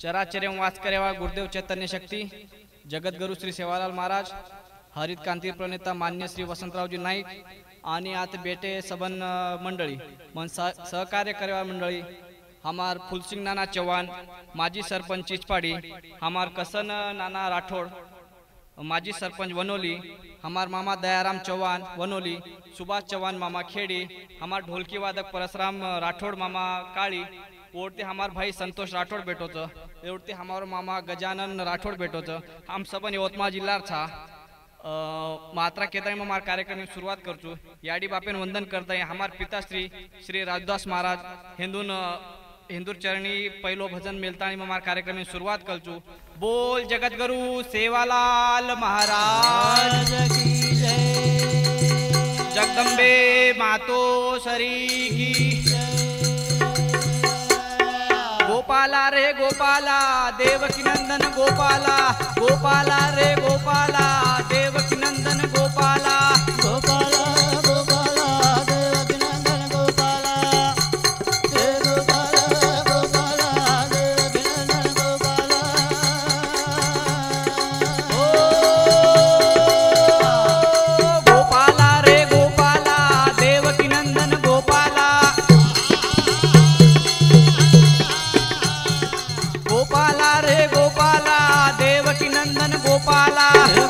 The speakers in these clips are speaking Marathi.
चराचर्यम वास करेवा गुरुदेव चैतन्य शक्ती जगद्गुरु श्री सेवालाल महाराज हरित क्रांती प्रणेता मान्य श्री वसंतरावजी नाईक आणि आता बेटे सबन मंडळी मन सहकार्य करेवा मंडळी हमार फुलसिंग नाना चौहान माजी सरपंच चिचपाड़ी हमार कसन नाना राठौड़ माजी सरपंच वनोली हमार मामा दयाराम चौहान वनोली सुभाष चौहान मामा खेड़ी हमार ढोलकी वादक परशुराम राठौड़ मामा काली ओढ़ते हमार भाई संतोष राठौड़ बेटो ओढ़ते हमारो मामा गजानन राठौड़ बेटो हम सबन यवतमाळ जिल्हा था मात्रा केतन में हमार कार्यक्रम की शुरुआत करचू याडी बापेन वंदन करता है हमार पिताश्री श्री राजदास महाराज हिंदू चरणी पहलो भजन मिलता में हमार कार्यक्रम की शुरुआत करचू बोल जगतगुरु सेवालाल महाराज की जय जगदम्बे मातो सरी की गोपाला रे गोपाला देवकी नंदन गोपाला गोपाला रे गोपाला देवकी नंदन गोपाला गोपाला गोपाला देवकी नंदन गोपाला हे गोपाला गोपाला देवकी नंदन गोपाला ओ गोपाला रे गोपाला देवकी नंदन गोपाला गोपाला रे गोपाला देवकी नंदन गोपाला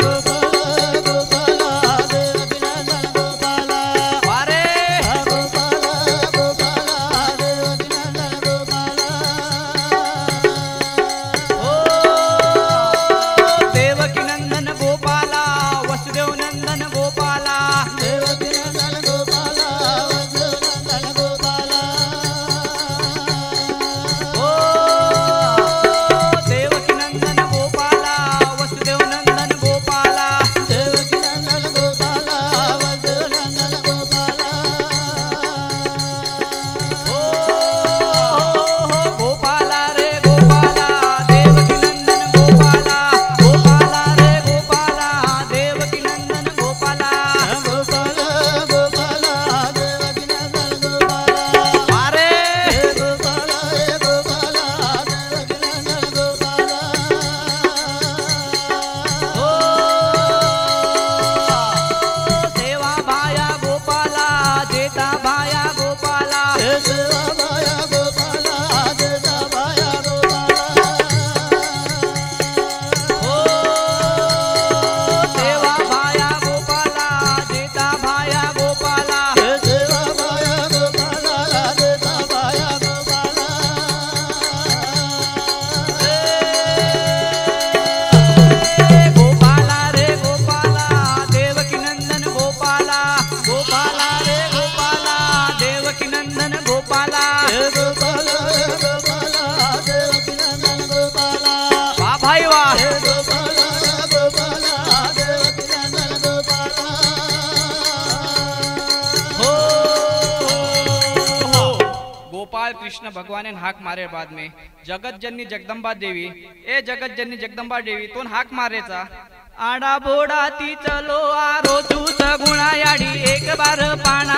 कृष्ण भगवान ने हाक मारे बाद में जगत जननी जगदंबा देवी ए जगत जननी जगदंबा देवी तो हाक मारेचा आडा बोडा ती चलो आरो चूस गुणा याडी एक बार पाना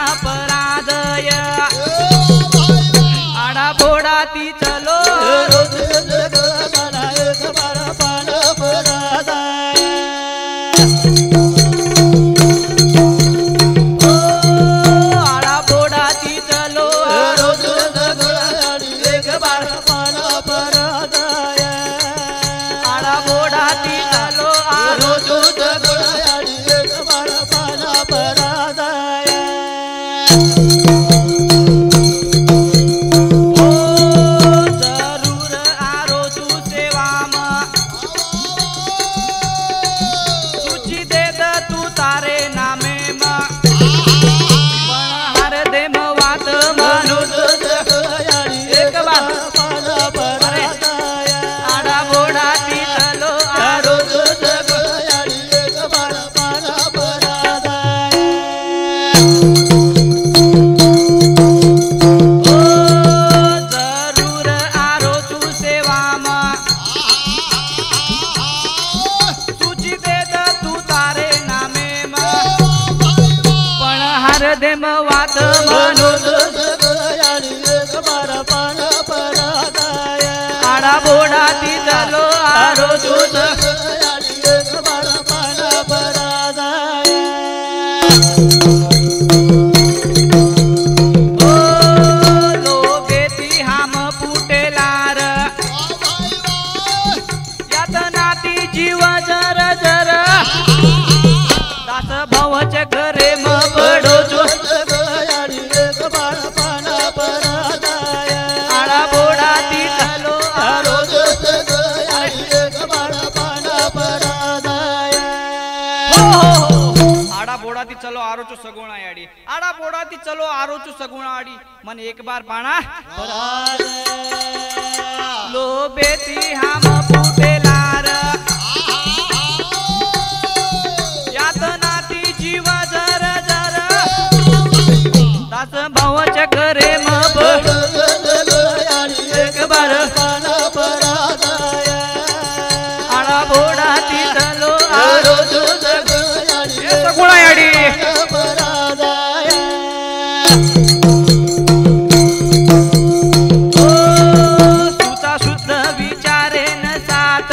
पराजय आडा बोडा ती चलो आरो एक बार पाना पराजय आडा बोडा ती चलो आरो वात म्हणून आडा बोडा ती बोडाती चलो आरोचो सगुणा याडी आड़ा बोडाती चलो आरोचो सगुणा आड़ी मन एक बार पाना लो बेटी हम फुटेलार यातनाती जीव जर जर दास भाव चकरे मब एक बार पाना परादाया आड़ा बोडाती चलो आरोचो सगुणाडी सगुणा याडी परादाया सुता शुद्ध विचारे न सात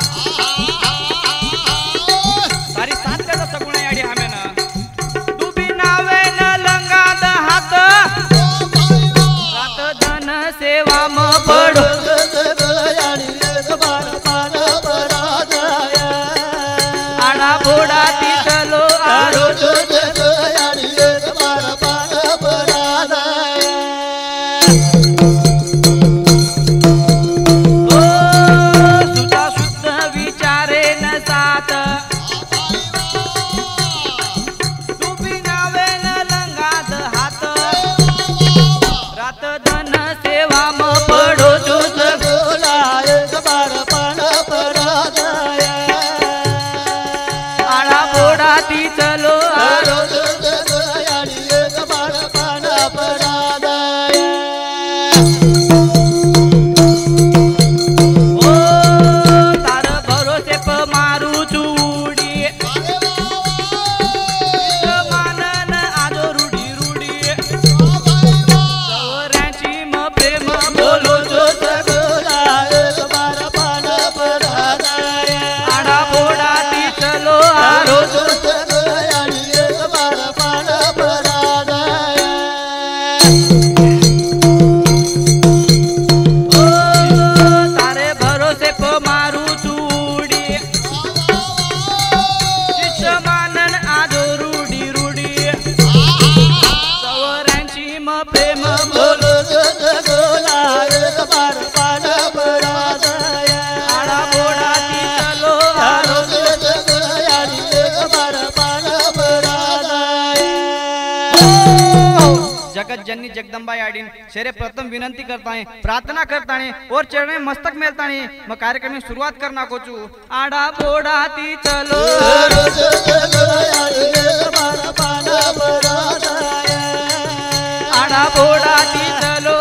सारी सात त्याचा सगुणा याडी हमें ना डुबी नावे न लंगाद हात रात धन सेवा म पडो आड़ा बोडाती चलो आरोचो सुता शुद्ध विचारे न सात डुबी नावे न लंगाद हात रात धन सेवा म पडो जुज आड़ा बोडाती चलो ओ तार भरोसे प मारू चूडी मानन आजो रूढी रूढी सवऱ्यांची म प्रेम बोलो जो आड़ा बोडाती चलो आरोचो ओ तारे भरोसे प मारू चूडी शिष्य मानन आजो रूढी रूढी सवऱ्यांची म प्रेम बोलो आड़ा बोडाती चलो आरोचो जगत जननी जगदंबा याडीन शेरे प्रथम विनंती करताने प्रार्थना करताने और चरणे मस्तक मेलताने मग कार्यक्रम की सुरुवात करना कोचू आड़ा बोडाती चलो आड़ा बोडाती चलो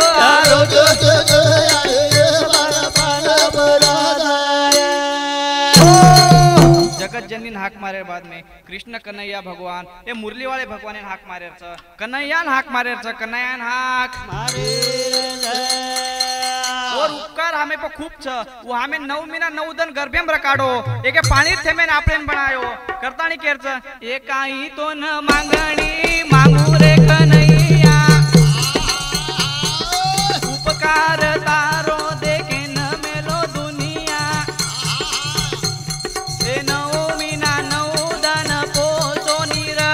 जगत जननी हाक मारे बाद में कृष्ण कन्हैया भगवान ये मुरली वाले भगवान ने हाक मारे कन्हैया हाक मारे कन्हैया हाक और उपकार हमें पर खूब छ वो हमें 9 महीना 9 दिन गर्भेम रकाडो एके पाणी थेमेन आपलेन बनायो करताणी केरच एकाई तो न मागणी मागू रे कन्हैया उपकार तारो देखे न मेलो दुनिया ए 9 महीना 9 दिन पोसो नीरा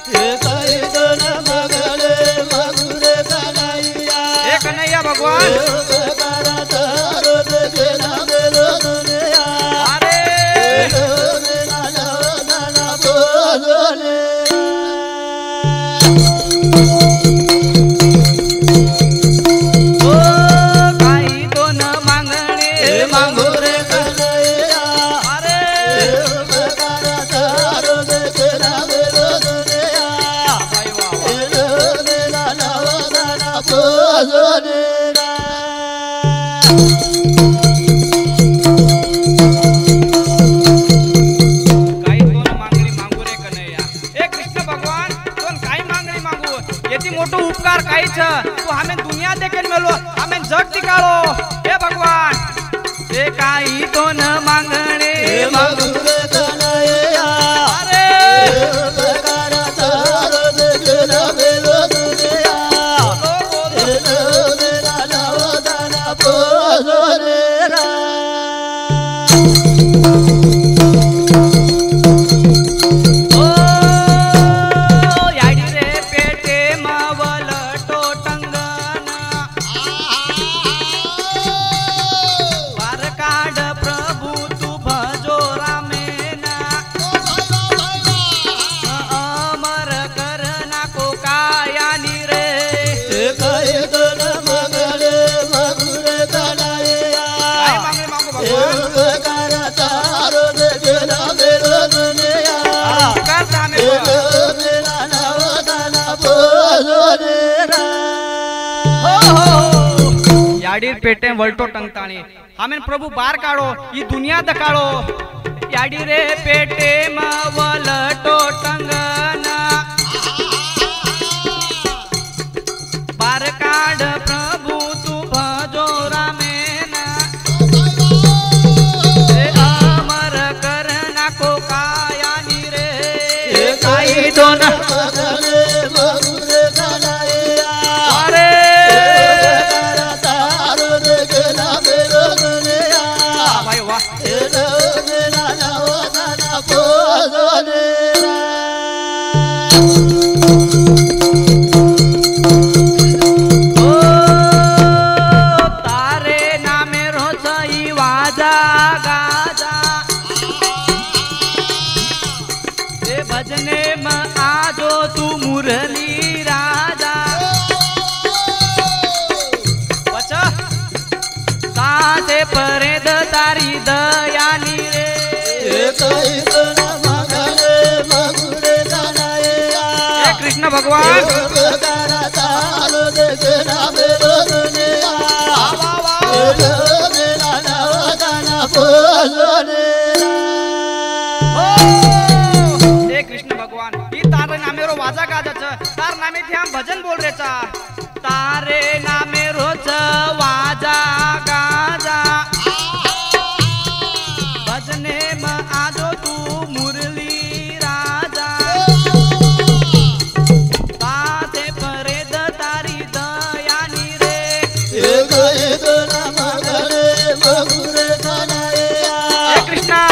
ए कन्हैया भगवान तू हमें दुनिया देखेन मेलो हमें जग दिखालो हे भगवान हे काही तो न मागणे मागू रे कन्हैया अरे प्रभु तू भजो रामे भगवान उपकार तारो देखना मेरो दुनिया उपकार थामे मेरा नवदाना बोलो रे याडीर पेटे वलटो टंगताणी हमें प्रभु बार काढो ही दुनिया दकाळो याडी रे पेटे मा वलटो टंगना बार काढ प्रभु तू भजो रामेना हे अमर करना को काया नी रे काई दोन अरे भाई वाह तारे नामे रोजई वाजा गाजा हे भजने में आजो तू मुरली राजा बचा तासे परेद तारी दयानी रे हे कृष्ण भगवान हे कृष्ण भगवान ही तारे नामे रो वाजा गाजाच तार नामे थे हम भजन बोल रेचा तारे नामे रोज वाजा गाजा भजने में आजो तू मुरली राजा तासे परेद तारी दयानी रे हे कृष्णा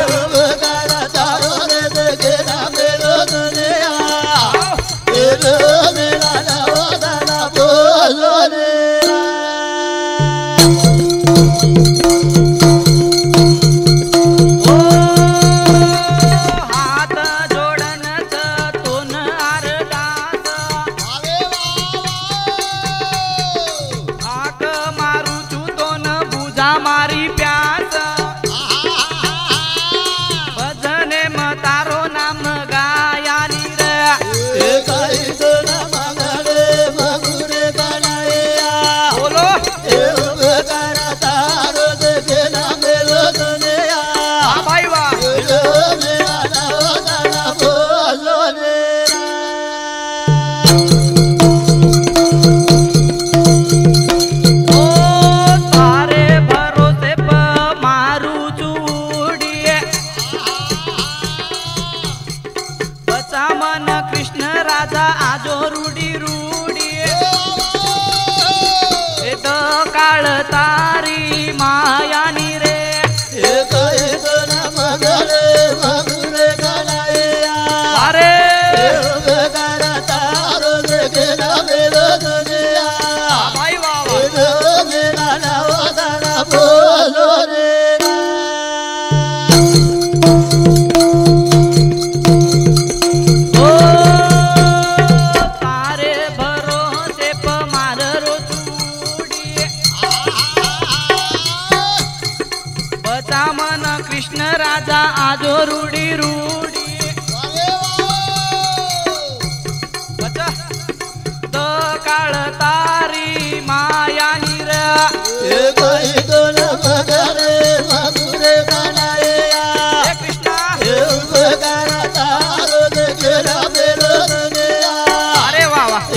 हात जोडनच तोन आरदास आक मारू चू तोन बुजा मारी प्यास भजने म तारो नाम गायानी रे बोलो हाँ भाई वाह तारे भरोसे प मारू चूड़िए बचा मन कृष्ण राजा आजो रूडी रूडिए काळ तारी मायानी रे अरे भाई वाह तारे भरोसे प मार रो चूड़िए बचा मन कृष्ण राजा आजो रूडी रूडी बचा तो काळ तारी मायानी रे हे कृष्णा अरे वाह वाह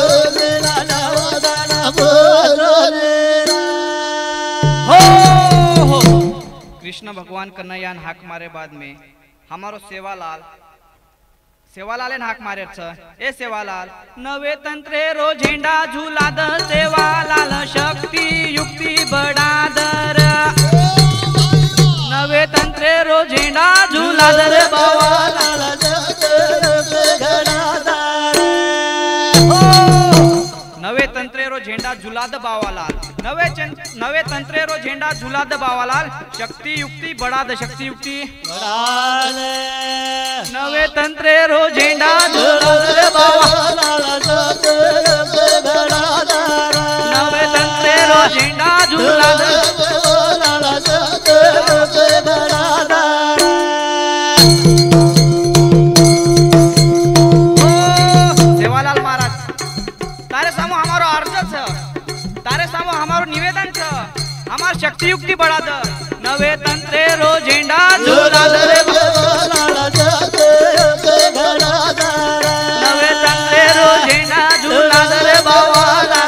हो कृष्ण भगवान कन्हैया ने हाक मारे बाद में हमारो सेवालाल ने हाक मारे ए सेवालाल नवे तंत्रे रो झेंडा झूला द सेवालाल शक्ति युक्ति बडादर नवे तंत्रे रो झेंडा झूला द रे बावालाल नवे तंत्रे रो झेंडा झुलाद बावालाल नवे तंत्रे रो झेंडा झुलाद बावालाल शक्ति युक्ति बडाद शक्ति युक्ति नवे तंत्रे रो झेंडा झुलाद बावालाल नवे तंत्रे रो झेंडा झुला दर सेवालाल महाराज तारे सामो हमारो अर्ज छ तारे सामो हमारो निवेदन छ हमार शक्ति युक्ति बढ़ा द नवे तंत्रे रो झेंडा झुला दर नवे तंत्रे रो झेंडा झुला दर बाबा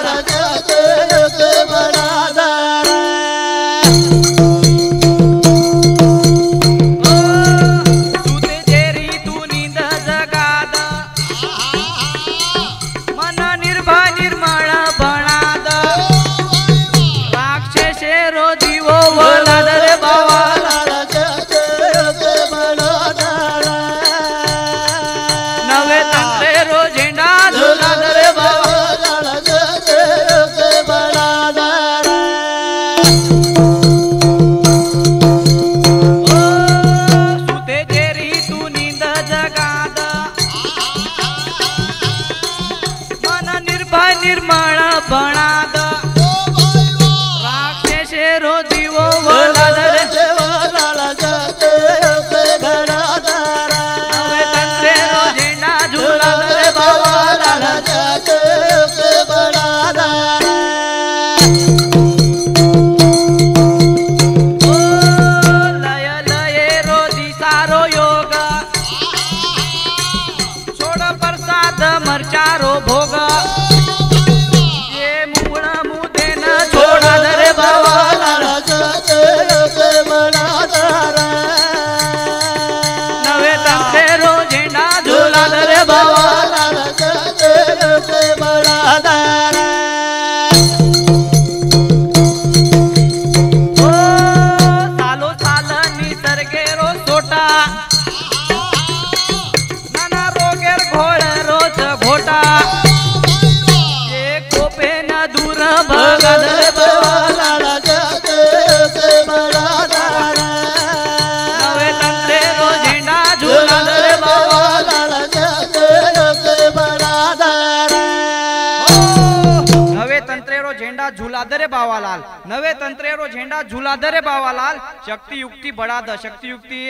झूला दरे बावालाल नवे तंत्रेरो झेंडा झूला दरे बावालाल शक्ति युक्ति बढ़ा द शक्ति युक्ति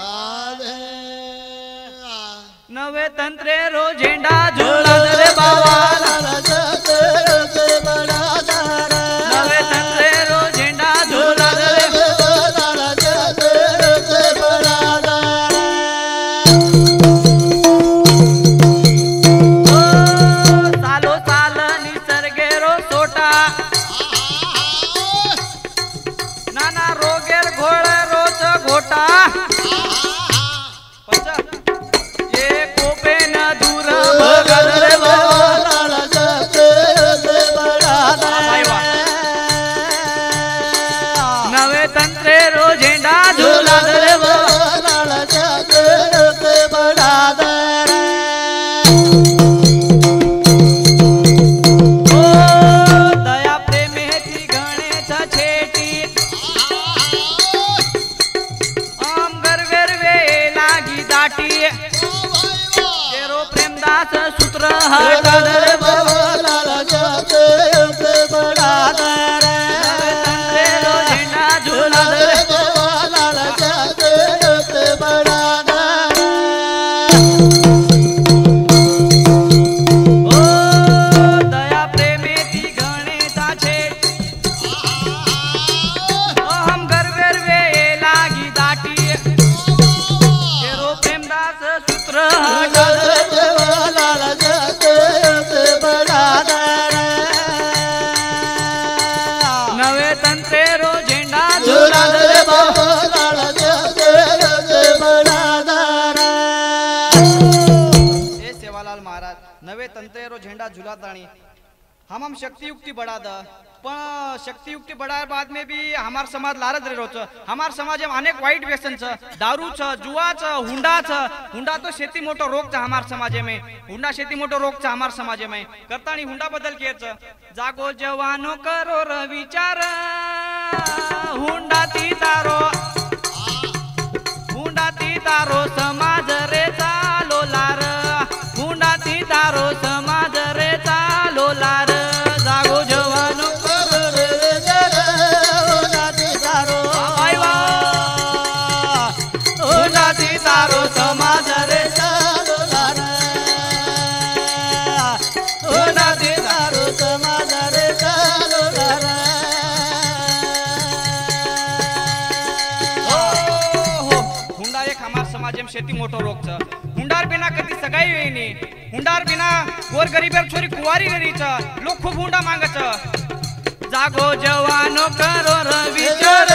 नवे तंत्रेरो झेंडा झूला दरे बावालाल नवे तंत्रेरो झेंडा झूला दरे सालो साल निसर्गेरो सोटा नाना रोगेर घोळ रोज घोटा ये कोपे न दूर भगदर नवे तंत्रे रो झेंडा झूला दर दया प्रेमेची गणेश छेटी दाटी तेरो प्रेमदास सूत्र हटदर तेरो झेंडा झूला दया प्रेमेती गणेशा छे हम गर्वेर वे लागी दाटी सूत्र नवे तंत्रेरो झेंडा झूला सेवालाल महाराज नवे तंत्रेरो झेंडा झूला ताणी हम शक्ति युक्ति बढ़ा द पण शक्ति युक्ति बढ़ाए बाद में भी हमार समाज लारज रहे छ हमार समाज में अनेक वाइट व्यसन छ दारू छ जुआ छ हुंडा तो शेती मोटो रोग छ हमार समाज में हुंडा शेती मोटो रोग छ हमार समाज में करतानी हुंडा बदल के छ जागो जवानो करो र विचार हुंडा ती तारो समाज रे चालो लार हुंडा ती तारो समाज रे चालो लार जागो जवानो समाजम शेती मोठो रोग छ हुंडार बिना कधी सगाई वेनी हुंडार बिना गोर गरीबर छोरी कुवारी गरी छ लोग खूब हुंडा मांग छ जागो जवानो करो र विचार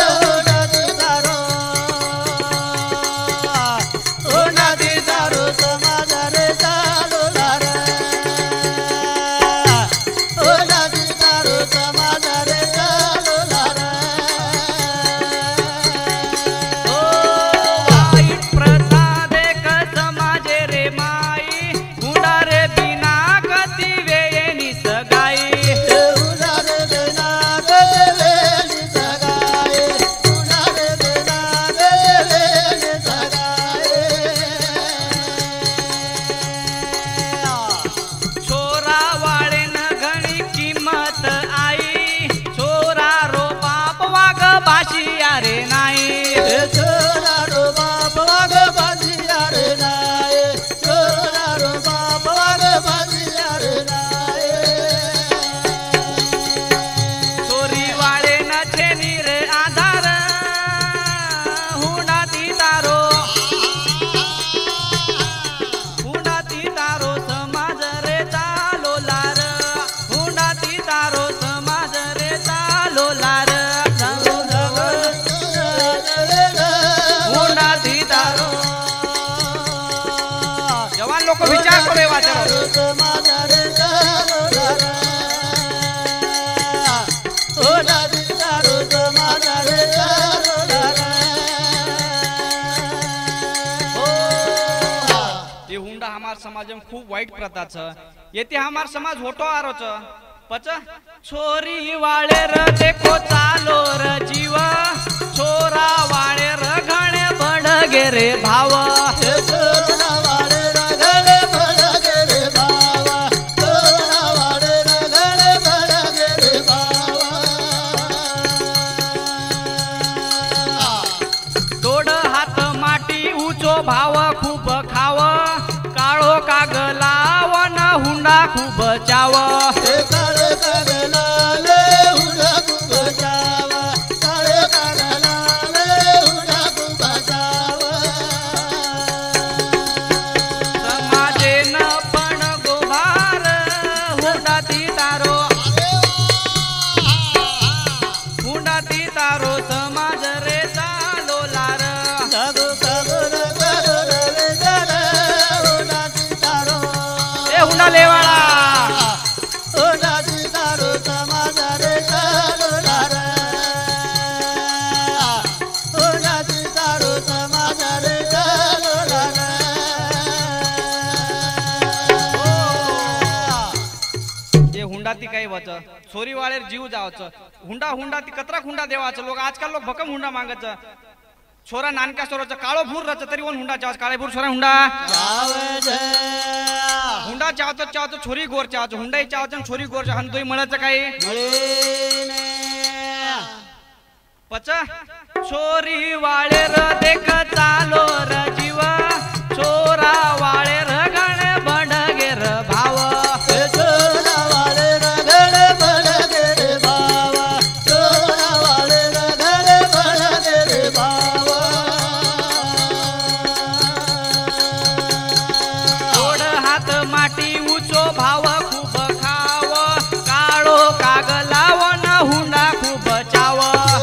विचार करे ये हुंडा हमार समाज में खूब वाईट प्रथा छ येते हमार समाज होटो आरो छ पच छोरी वाळे र देखो चालो र जीव छोरा वाळे र घणे बडगे रे भाव भाव खूप खाव काळो कागला वन हुंडा खूप चाव समाजेन पण गोभार हुंडा ती तारो समाज रे चालो लार हुंडा लेवाळा ये हुंडा ती काही वच छोरी वाळेर जीव जावच हुंडा ती कतरा हुंडा देवाच लोक आजकाल लोक भकम हुंडा मागच छोरा नानका सोराचा काळो भूर रच तरी वन हुंडा चावच काळे भूर छोरा हुंडा हुंडा चावतो छोरी गोर चावतो हुंडा चावतो छोरी गोर हन दोई मळच काही पच छोरी वाळेर देख चालो र जीव छोरा वाळेर गण बडगे र भाव भाव खूप खाव काळो कागला वन हुंडा खूप चाव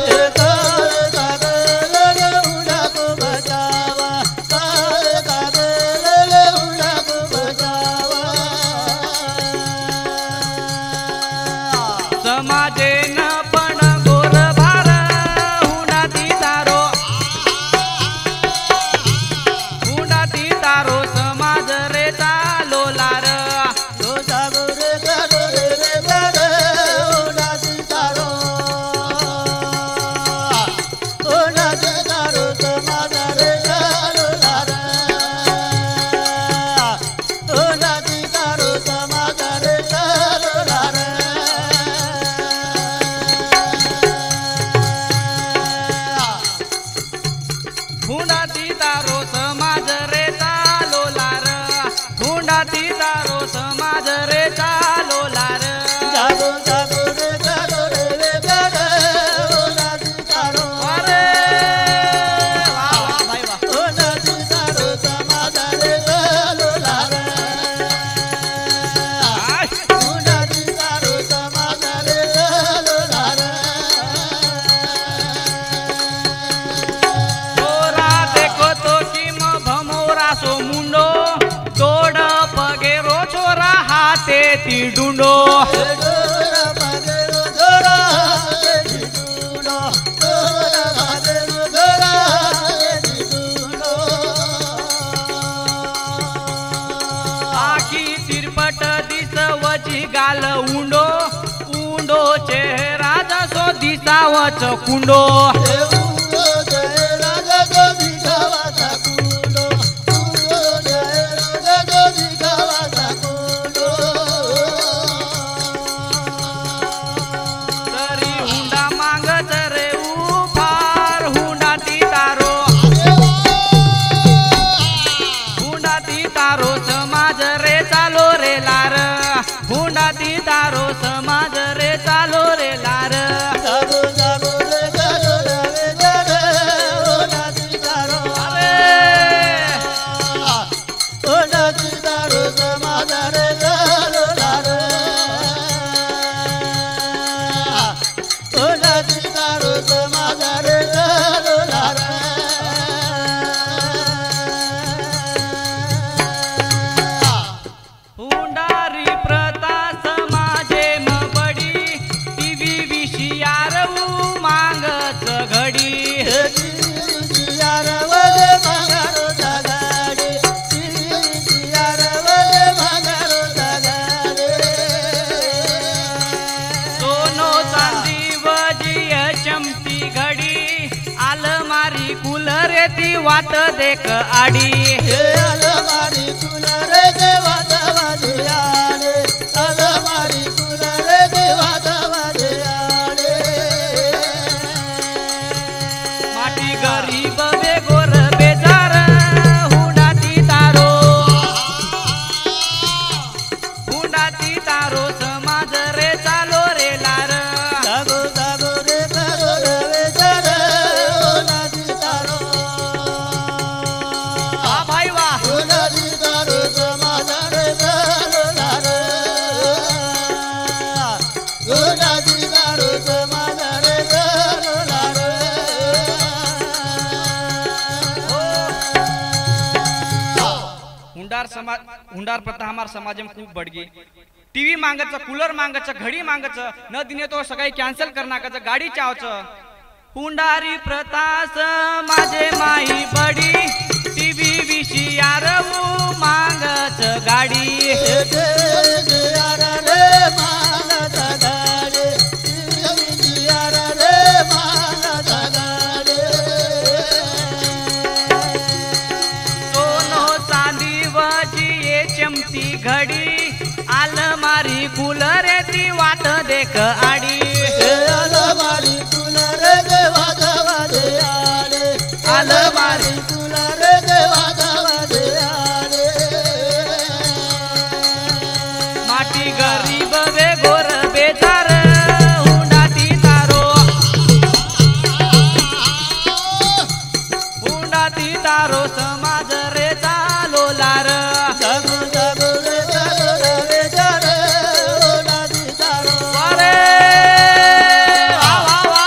समाजेन पण गोर भार हुंडा ती तारो समाज रे चालो लार हुंडा ती तारो समाज रे चालो लार हुंडा ती तारो समाज रे चालो लार जागो जागो रे जागो रे जागो हुंडा ती तारो अरे वाह वाह भाई वाह हुंडा ती कुंडो आखी तिरपट दिसवची गाल उंडो उंडो चेहरा जसो दिसावच कुंडो तरी हुंडा मागच रे उफार हुंडा ती तारो हुंडा ती तारो समाज रे चालो रे लार हुंडा ती तारो समाज रे चालो रे लार हुंडारी प्रथा समाजे म बडी टीव्ही विषयार मांगच घडी सोनो चांदी वजीय चमती घडी आलमारी कूलर ती वाट देख आडी माटी गरीब बेगोर बेजार हुंडा ती तारो हुंडा ती तारो समाज रे चालो रे लार वा भाई वा हुंडार प्रथा हमार समाज में खूब बढ़ गई टीवी मांगच कूलर मांगच घड़ी मांगच न दिने तो सगळी कॅन्सल करनाकच गाडी चावच हुंडारी प्रथा समाजे माई बडी टीवी विषयार मांगच गाडी सोनो चांदी वजीये चमती घडी आलमारी कूलर ती वाट देख आडी आलमारी माटी गरीब बेगोर बेजार हुंडा ती तारो हुंडा ती तारो समाज रे चालो लार अरे वा वा वा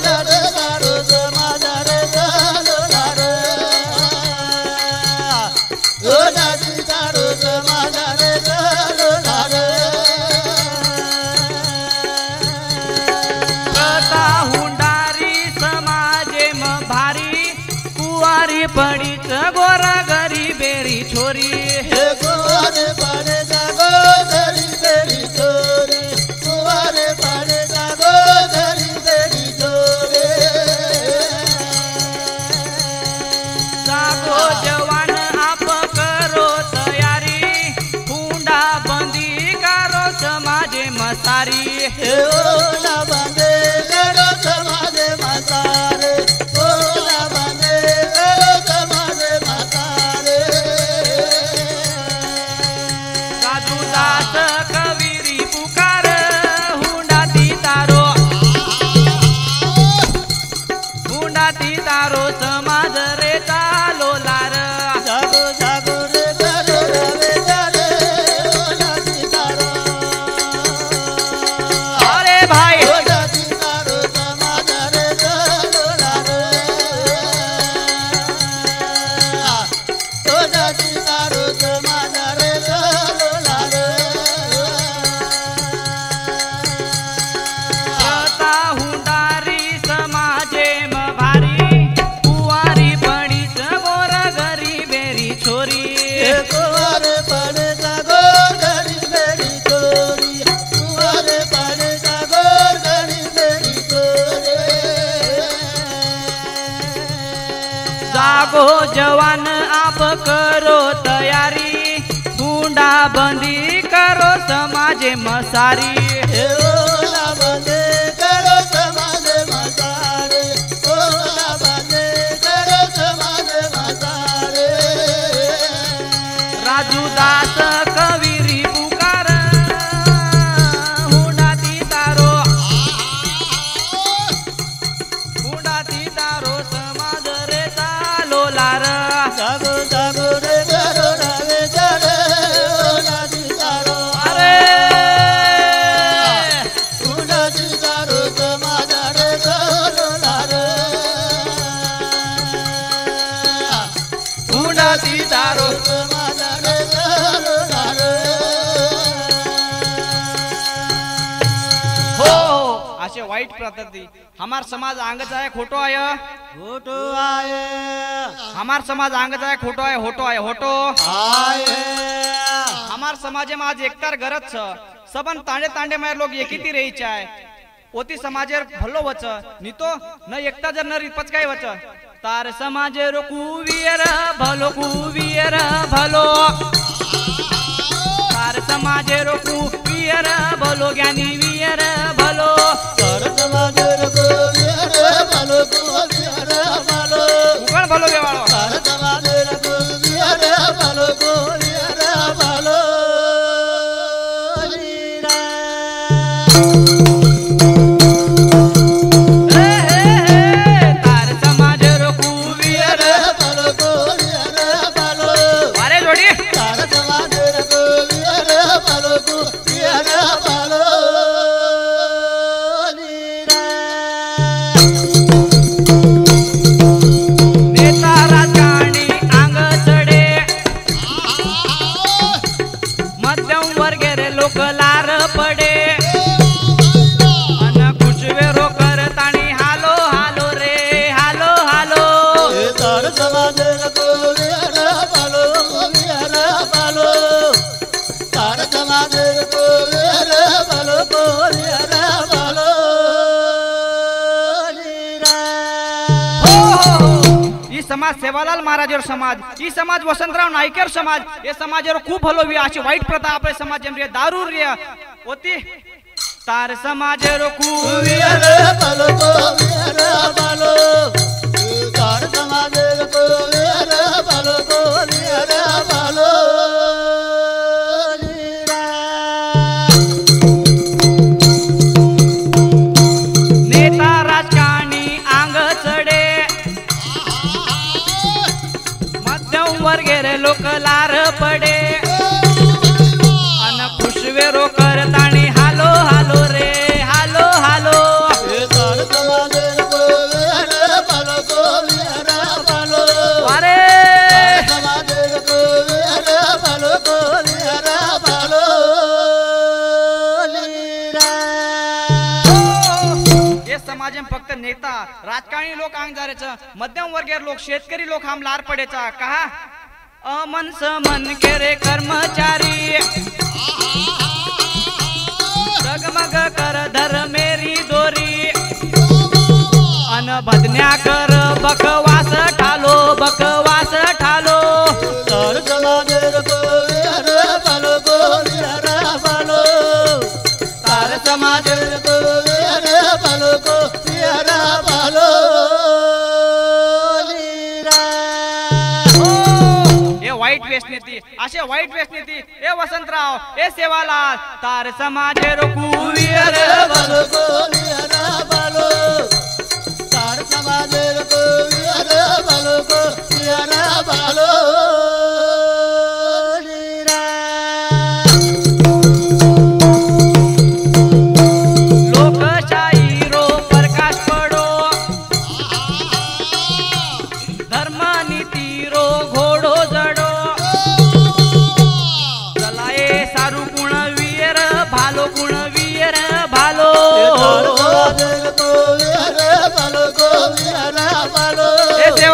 प्रथा हुंडारी समाजे म भारी कुवारी पडीच गोरा गरी बेरी छोरी जागो जवान आप करो तयारी हुंडा बंदी करो समाजे मसारी जागो जवान आप करो तयारी हुंडा बंदी करो समाजे मसारी हुंडा बंदी करो समाजे मसारी हुंडा बंदी करो समाजे मसारी राजू दास कविरी पुकार हुंडा ती तारो समाज रे चालो लार जागो जागो रे करो रे चढ़े हुंडा ती तारो अरे हुंडा ती तारो समाज रे करो लार हुंडा ती तारो समाज रे करो लार हो असे वाईट पद्धती हमार समाज आंगच आहे खोटो आहे फोटो आए हमार समाज आंगच आहे खोटो आहे होटो आहे होटो आए हमार समाजे में आज एकतार गरज छ सबन तांडे तांडे में लोग एकीती रही चाय ओती समाजेर भलो वच नितो न एकता जर न रिपच काय वच तार समाजेर कुवियर भलो तार समाजेर कुवियर भलो ज्ञानी वियर भलो कर समाज को वीर बालो को वीर बालो उकळ भलो वेवाळो कर समाज को वीर बालो को वीर बालो नीरा तार समाजेर कुवियर बालो को वीर बालो अरे जोडी कर समाज को वीर बालो को वीर बालो नीरा नेता राजकारणी अंग चढे मध्यम वर्गेरे लोक लार पडे अन खुशवेरो करताणी हालो हालो रे हालो हालो तर समाज को वीर बालो को वीर बालो तर समाज को वीर बालो को वीर बालो नीरा ई समाज सेवालाल महाराजर समाज ई समाज वसंतराव नाईकर समाज हे समाजर खूप हलोवी अशी वाईट प्रथा आपले समाज रे दारू रे होती तार समाजर खूप वीर बालो को वीर बालो तर समाज को वीर बालो को वीर बालो नीरा नेता राजकारणी अंग चढे मध्यम वर्गेरे लोक लार पडे अन खुशवेरो करताणी हालो हालो रे हालो हालो तर समाज को वीर बालो को वीर बालो अरे समाज को वीर बालो को वीर बालो नीरा हे समाज फक्त नेता राजकारणी लोक अंग जारेच मध्यम वर्गीय लोक शेतकरी लोक हम लार पडेचा कहा अमन समन केरे कर्मचारी जगमग कर धर मेरी दोरी अन भदन्या कर बकवास ठालो तर समाज को वीर बालो को वीर बालो तर समाज को वीर बालो को वीर बालो नीरा हे वाईट व्यसनीती असे वाईट व्यसनीती हे वसंतराव हे सेवालाल तार समाजेर कुवीर बालो को वीर बालो तर समाज को वीर बालो को वीर बालो नीरा लोकशाही रो प्रकाश पडो धर्म नीती रो घोडो जडो चलाए सारू गुण वीर भालो गुण वीर भालो तर समाज को वीर बालो को वीर बालो हे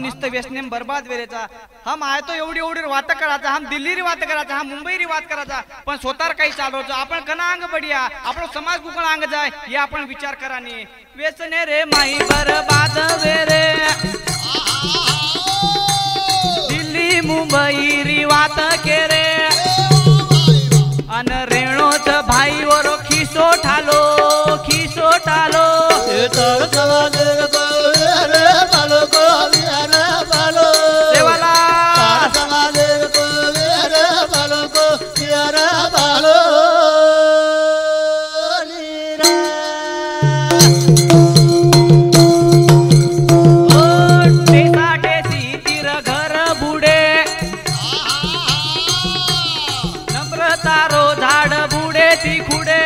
निस्त व्यसनेम बर्बाद वेरेचा. हम आहे तो एवढी एवढी वात करायचा, हम दिल्ली री वात करायचा, हम मुंबई री वात करायचा, पण स्वतः काही चालवतो आपण कना अंग बढिया आपण समाज कुकण अंग जाय हे आपण विचार कराने. व्यसने रे माई बर्बाद वेरे दिल्ली मुंबई री वात केरे अन रेणोच भाई वरो खिसो ठालो खिसो ठालो. तार समाजेर को रे बालो को रे बालो देवाला तार समाजेर को रे बालो को रे बालो नीरा. ओ टेसा टेसी तीर घर बुडे नम्रतारो झाड बुडे ती खुडे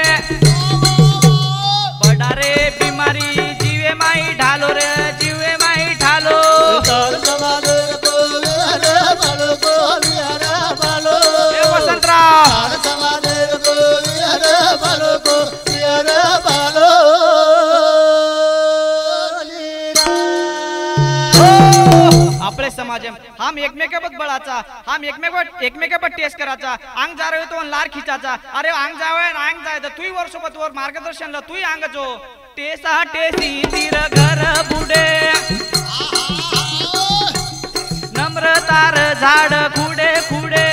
बडारे बिमारी जीवे माई ढालो रे जीवे माई ढालो. तार समाजेर को रे बालो को रे बालो ए वसंतराव तार समाजेर को रे बालो को रे बालो नीरा. आपले समाज हम एकमेकाबत बळाचा हम एकमेकाबत टेस्ट करायचा अंग जा रहे तो लार खिचाचा अरे अंग जावे अंग जाय तर तुही वर्षोबत वर मार्गदर्शन ला तुही अंग जो टेसा टेसी तीर घर बुडे नम्रतार झाड खुडे खुडे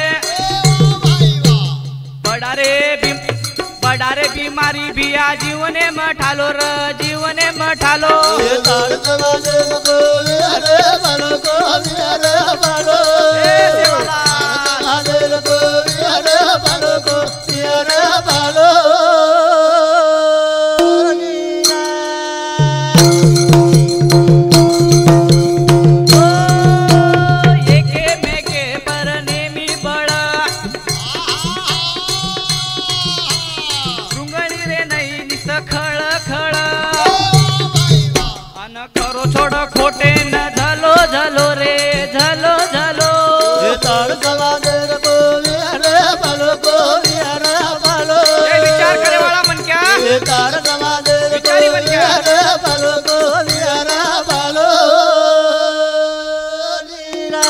बडारे बिमारी बिया जीवने मठालो र जीवने मठालो. तार समाजेर को रे बालो को रे बालो ए देवाला समाजेर को रे बालो को रे बालो नीरा. एके मेके पर नेमी बळ रुंगणी रे नाही नित खळ खळ अन करो छोड खोटे न झालो झालो रे झालो झालो. तार समाजेर को रे बालो को रे बालो ए विचार करे वाला मन क्या तार समाजेर को विचारी बन क्या? रे बालो को रे बालो नीरा.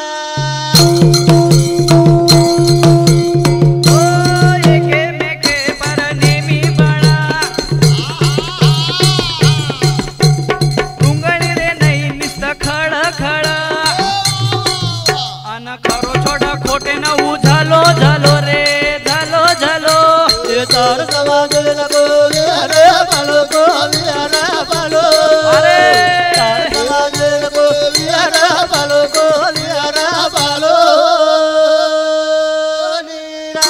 ओ एके मेके पर नेमी बळ रुंगणी रे नाही नित खळ खळ अन खरो छोड खोटे न झालो झालो रे झालो झालो. तार समाजेर को रे बालो को रे बालो अरे तार समाजेर को रे बालो को रे बालो नीरा.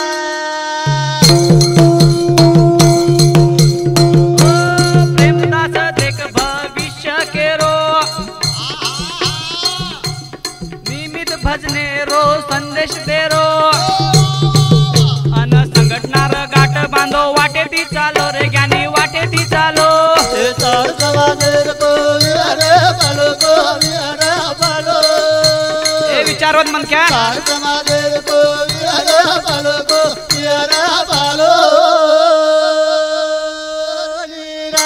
ओ प्रेमदास देख भविष्य केरो निमित भजने रो संदेश देरो अन संघटनार गाठ बांधो वाटे ती चालो रे ज्ञानी वाटे ती चालो. तार समाजेर को रे बालो को रे बालो ए विचारवत मन क्या तार समाजेर को रे बालो को रे बालो नीरा.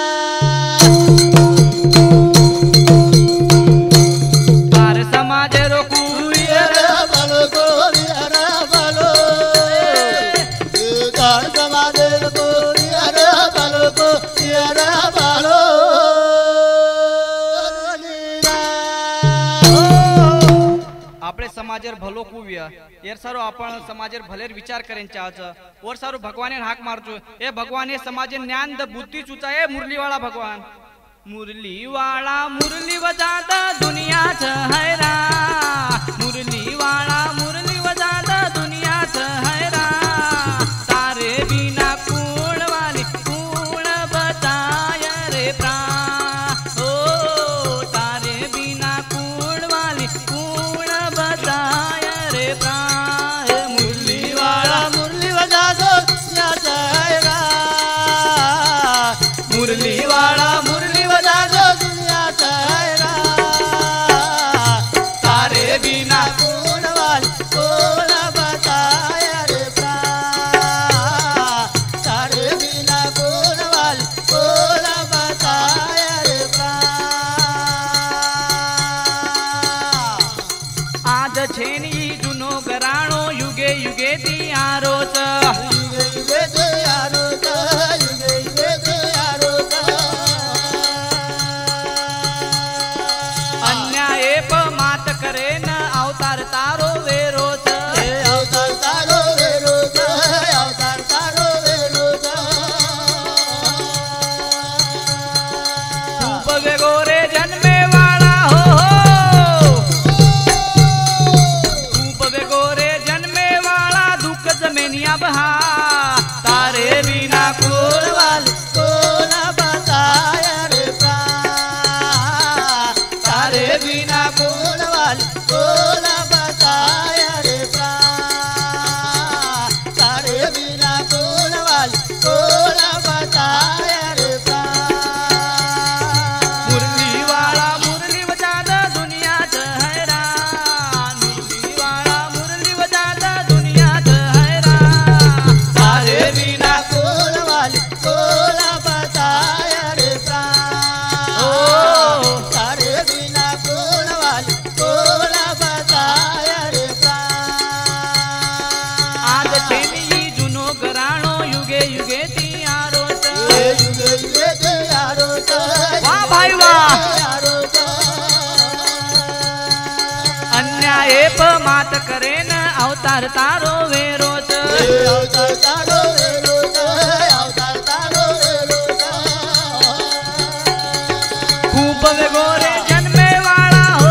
तार समाज रो कुरियर रे बालो को रे बालो तार समाजेर को रे बालो को रे बालो नीरा. आपले समाजेर भलो कुव्य एर सारो आपण समाजेर भलेर विचार करेन चाहच और सारो भगवाने हाक मारचो ए भगवाने समाजे ज्ञान द बुद्धि चुचा ए मुरलीवाला भगवान मुरलीवाला मुरली वजादा दुनिया छ हैरा मुरलीवाला मुरली वजादा दुनिया छ हैरा तारे बिना कूण वाली कूण बताय रे प्राण ओ तारे बिना कूण वाली कूण बताय रे प्राण मुरलीवाला मुरली वजा दो या चायरा मुरलीवाला मुरली वजा दो दुनिया चायरा छेनी जुनो घराणो युगे युगे ती आरोच युगे युगे ते आरोच युगे युगे ते आरोच अन्याय मात करे न अवतार तारो वेरोच अवतार तारो वेरोच अवतार तारो वेरोच खूप वेगोरे जन्मे वाला हो खूप वेगोरे जन्मे वाला दुःख जमेनिया बहा तारे बिना कोण वाले कोण बताया रे प्राण तारे बिना कोण वाले कोण बताया रे प्राण तारे बिना कोण वाले कोण बताया रे प्राण मुरली वाला मुरली बजाता दुनिया हैरान मुरली वाला मुरली बजाता दुनिया हैरान तारे बिना कोण वाले कोण बताया रे प्राण तारे बिना कोण वाले कोण बताया रे प्राण आज छेनी जुनो घराणो युगे युगे ती आरोच युगे युगे ते आरोच वाह भाई वाह आरोच अन्याय मात करे न अवतार तारो वेरोच अवतार तारो वेरोच अवतार तारो वेरोच खूप वेगोरे जन्मे वाला हो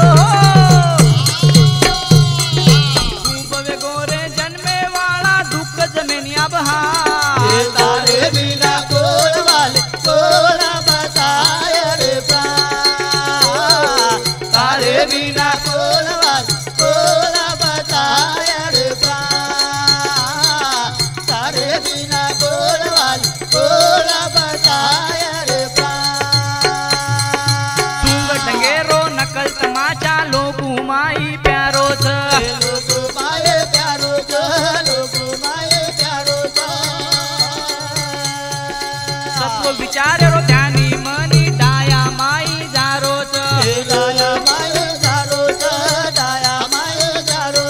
खूप वेगोरे जन्मे वाला दुःख जमेनिया बहा तारे बिना कोण वाले कोण बताया रे प्राण तारे बिना कोण वाले कोण बताया रे प्राण तारे बिना कोण वाले कोण बताया रे प्राण तुंग डंगेरो नकल तमाचा लोकू माई प्यारोच लोग माये प्यारो लोग माये प्यारो सत्व विचारो ध्यानी मनी डाया माई जारोच डाया माये जारो डाया माये जारो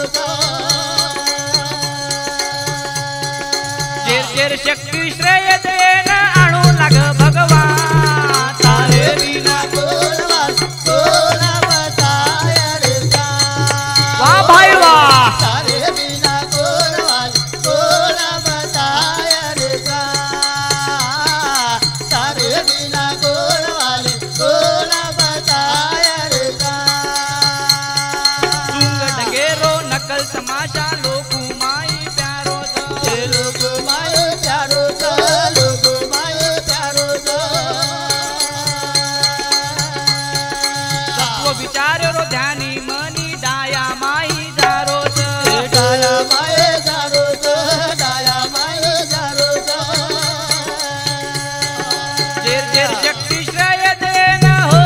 जेर जेर शक्ती श्रेय देन आणू लाग भगवान तारे बिना कोण वाले कोण बताया रे प्राण वाह भाई वाह तारे बिना कोण वाले कोण बताया रे प्राण तारे बिना कोण वाले कोण बताया रे प्राण तुंग डंगेरो नकल तमाशा लोकू माई प्यारोच लोग माये प्यारो लोग माये प्यारो सत्व विचारो ध्यानी मनी डाया माई जारोच डाया माये जारो डाया माये जारो जेर जेर शक्ती श्रेय देन हो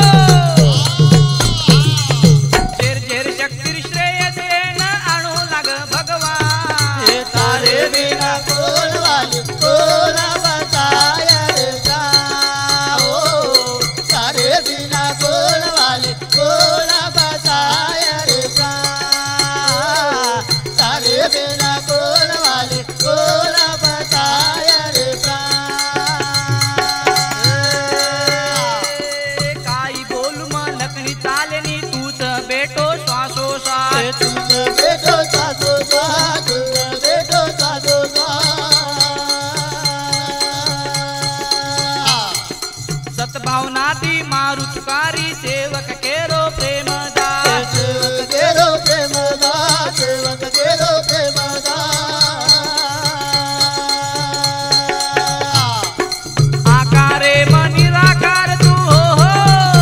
जेर जेर शक्ती श्रेय देन आणू लाग भगवान तारे बिना कोण वाले कोण बताया रे प्राण तारे बिना कोण वाले कोण बताया रे प्राण तारे बिना कोण वाले कोण बताया रे प्राण काही बोलू मग लकणी चालनी तूच बेटो श्वासोसा तुझ बेटो सासो तुझ बेटो सासो सद्भावनाती मारू तुकारी सेवक केरो प्रेमदास सेवक केरो प्रेमदास सेवक केरो प्रेमदास आकारे मन निराकार तू हो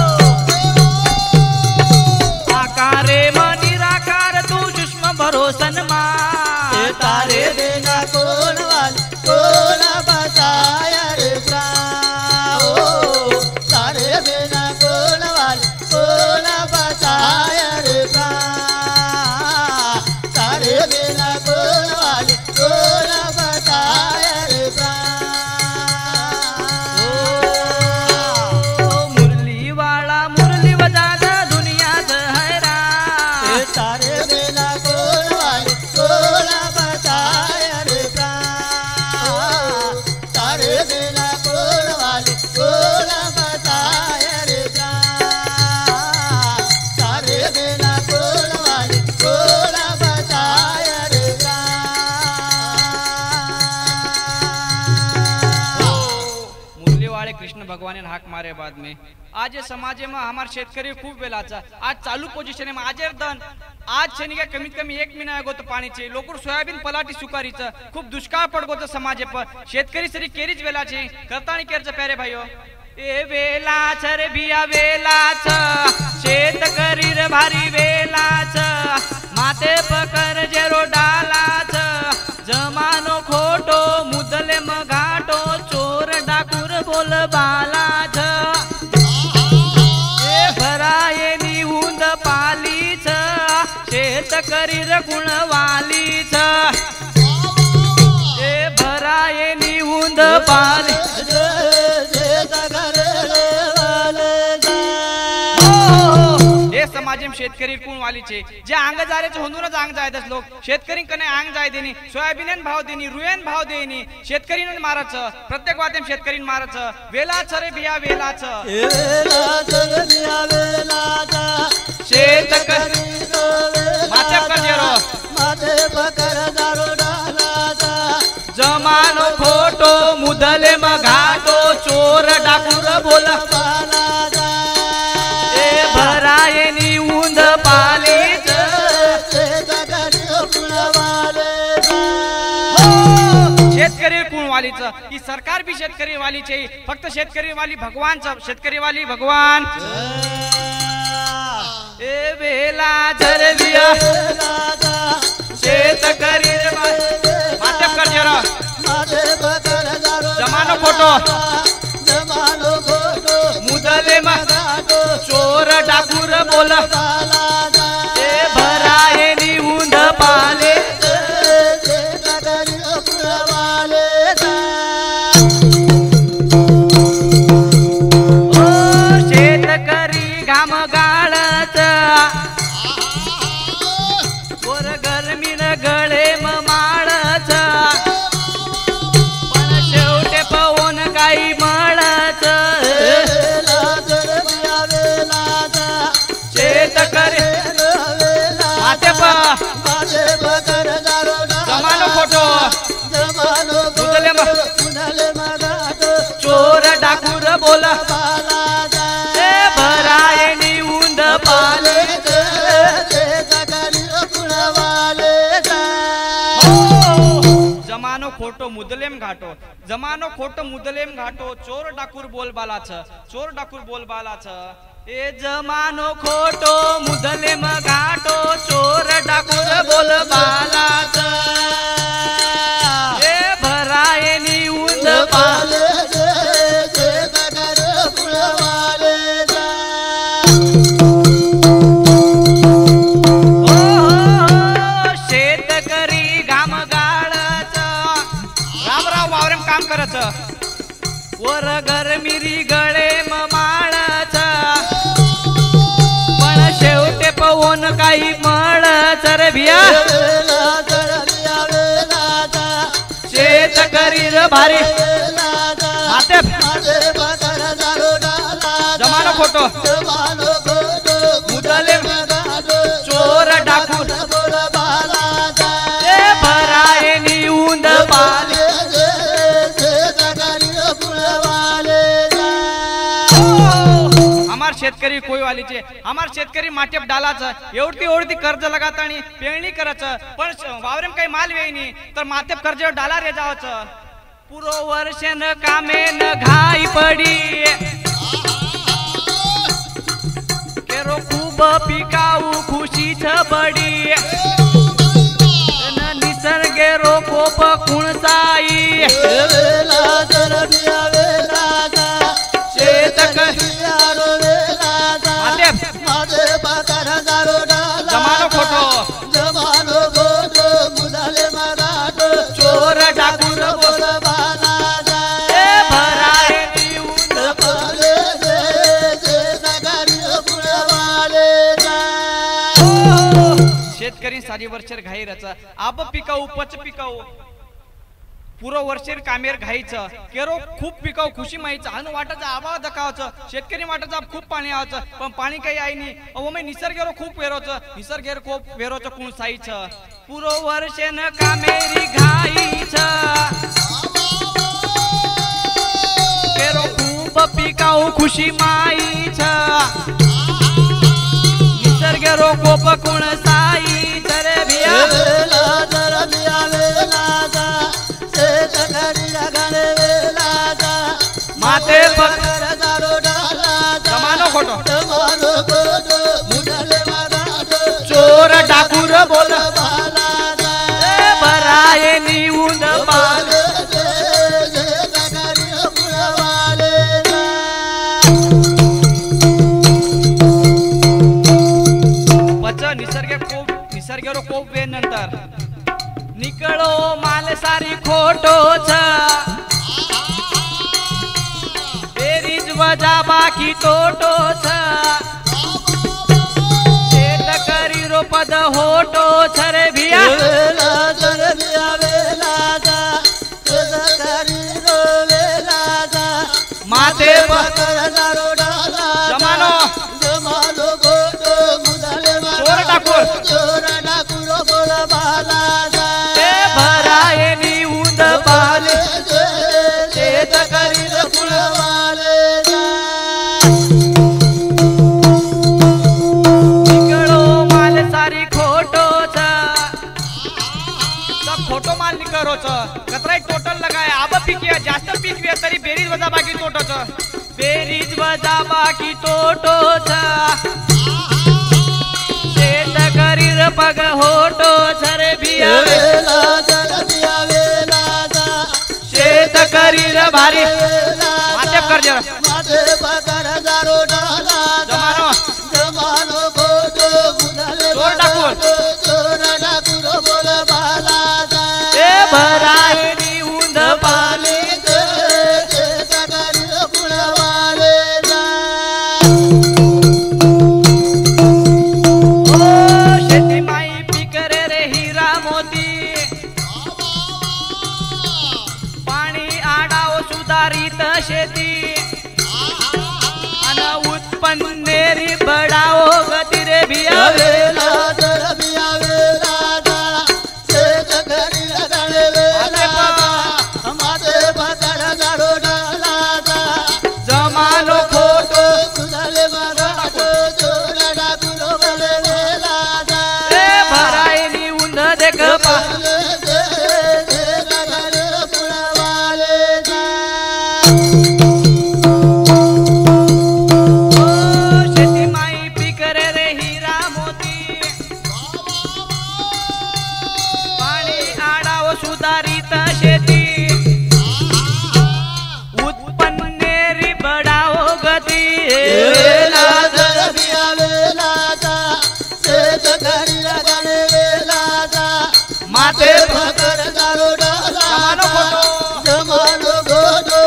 आकारे मन निराकार तू सुष्म भरोसन मा तारे बिना कोण वाले कोण बताया रे प्राण तारे बिना कोण वाले कोण बताया रे प्राण तारे बिना कोण वाले कोण बताया रे प्राण मुरली वाला मुरली बजाता दुनिया हैरान तारे बिना बेला कोणवाली कोणा बताय रे मुरलीवाड़े कृष्ण भगवान हाक मारे बाद में आज ये समाज में हमारे शेतकरी खूप वेलाचा आज चालू पोझिशन में आज दन आज शनी काय कमीत कमी 1 महिना अगो तो पाणीचे लोकूर सोयाबीन पलाटी सुकारीचं खूप दुष्काळ पडगोचं समाज पर शेतकरी सरी केरीच वेलाची करताणी केरचं प्यारे भाईओ ए वेलाच रे बिया वेलाच शेतकरी रे भारी वेलाच माते पकर जेरो डालाच जमानो खोटो मुदले मघाटो चोर डाकूर बोल बालाच ए भराये निहुंद पालीच शेतकरी रे गुणवालीच ए भराये निहुंद पाली समाज में शेतकरी कोण वालीचे जे अंग जारेचे होंदूनच अंग जायदस लोक शेतकरी कने अंग जाय देनी सोयाबीन भाव देनी रुयन भाव देनी शेतकरी माराच प्रत्येक वाद्यम शेतकरी माराच वेलाच रे बिया वेलाच शेतकरी माते करजेरो माते पकर दारो डालाचा जमानो खोटो मुदले मघाटो चोर डाकूर बोल भराये निउंद पालीच शेतकरी कुणवालीच ही सरकार भी शेतकरी वालीचे फक्त शेतकरी वाली भगवान शेतकरी वाली भगवान ए वेला झरविया शेतकरी माते कर जरा जमानो फोटो मुदले चोर डाकूर बोल ए भराये निहुंद पाले ओ शेतकरी घाम गाळच गोर गरमीन गळे माळच पण शेवटे पवन काही मळच जमानो फोटो चोर डाकूर बोल भराये निहुंद पाले जमानो खोटो मुदलेम घाटो जमानो खोटो मुदलेम घाटो चोर डाकूर बोल बालाच चोर डाकूर बोल बालाच ए जमानो खोटो मुदले मघाटो चोर डाकूर बोल बालाच ए भराये निहुंद पाले शेतकरी घाम गाळच रामराव वावरेम काम करच वर गरमिरी गळे माळच शेवटे पवन काही मळच रे भिया शेतकरी रे भारी माते जमानो खोटो मुदले चोर डाकूर ए भराये निहुंद पाले शेतकरी कोई वालीचे हमार शेतकरी माटेप डालाच एवढती ओढती कर्ज लगातानी पेरणी करच पण वावरेम काही माल वेईनी तर मातेप कर्ज डाला रे जावच पुरो वर्ष न कामे न घाई पडी केरो खूब पिकाऊ खुशी छबडी न निसर्गे रो कोप कुणसाई शेतकरी जमानो खोटो चोर डाकूर बोल ए भराये निहुंद पाले शेतकरी सारी वर्षर घाई रचा आप पिकाऊ पच पिकाऊ पुरो वर्षेर कामेर घाईचं केरो खूप पिकाव खुशी माहीचं अन वाटाचं आबा दकावचं शेतकरी वाटाचं खूप पाणी आवाचं पण पाणी काही आहे नाही अहो मी निसर्गेरो खूप वेरोचं निसर्गेर खूप वेरोचं कोण साईचं पुरो वर्षेन कामेरी घाईचं केरो खूप पिकाव खुशी माईचं निसर्गेरो कोप कोण साईचं रे भिया माते जमानो खोटो चोर डाकूर बोल भराये निऊन पाल पच निसर्गेरो कोप वे नंतर निकळो माल सारी खोटोच बेरीज वजा बाकी तोटोच शेतकरी रो पद होटोच रे भिया माते जमानो चोर डाकूर ते भराये निऊन पाले शेतकरी निकळो माल सारी खोटोच सब खोटो माल निकरोच कतराई टोटल लगाय आब पिकिया जास्त पिकविया तरी बेरीज वजा बाकी तोटोच बेरीज वजा बाकी तोटोच शेतकरी र पग होटोच रे भिया शेतकरी र भारी माते कर जरा जमानो चोर डाकूर ए भराये निऊन पाले शेती माई पीक रे हिरा मोती पाणी आडाव सुधारित शेती अन उत्पन्नेरी बडाओ गती रे भिया जमानो खोटो भराये निऊन देख शेती माई पीक रे हिरा मोती पाणी आडाव सुधारित शेती उत्पन्नेरी बडाओ गती माते जमानो खोटो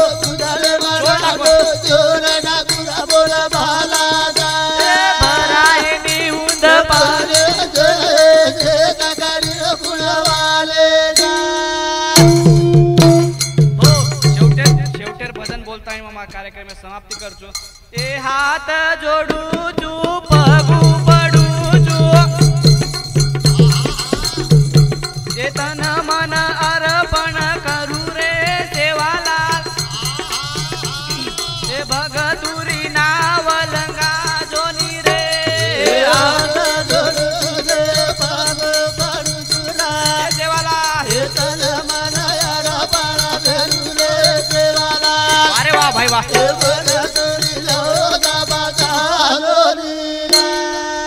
भराये निऊन पाले शेवटेर भजन बोलताय मामा कार्यक्रम समाप्ती करचो ए हात जोडू चू पगू पडू चू ए तन मन अर्पण करू रे सेवालाल ए भगतुरी नाव लंगा जोनी रे अरे वाह भाई वाह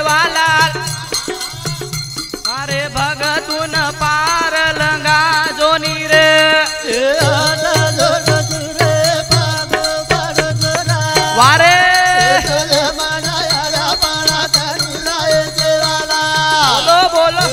सेवालाल अरे भगतून पार लंगा जोनी रे वारे बोलो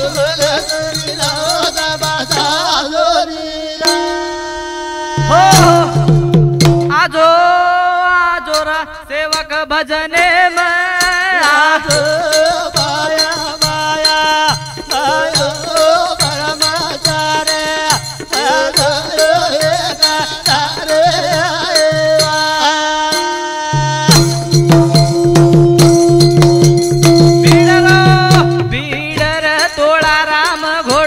हो आजो आजोरा सेवक भजने में आजो बाया बाया बाया परमाचार्य बीडर तोळा राम घोड